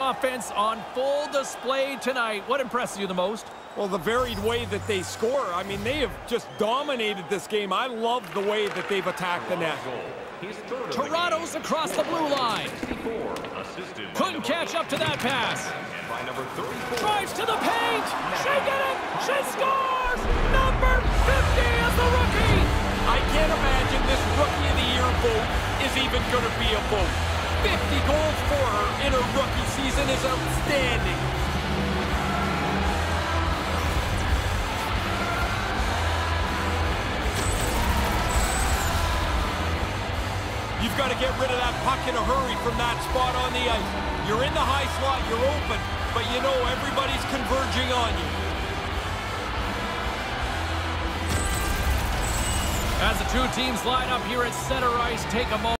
Offense on full display tonight. What impresses you the most? Well, the varied way that they score. I mean, they have just dominated this game. I love the way that they've attacked the net. Toronto's across the blue line. Couldn't catch up to that pass. Drives to the paint. She did it. She scores. Number 50 is the rookie. I can't imagine this Rookie of the Year vote is even going to be a vote. 50 goals for her in her rookie season is outstanding. You've got to get rid of that puck in a hurry from that spot on the ice. You're in the high slot, you're open, but you know everybody's converging on you. As the two teams line up here at center ice, take a moment.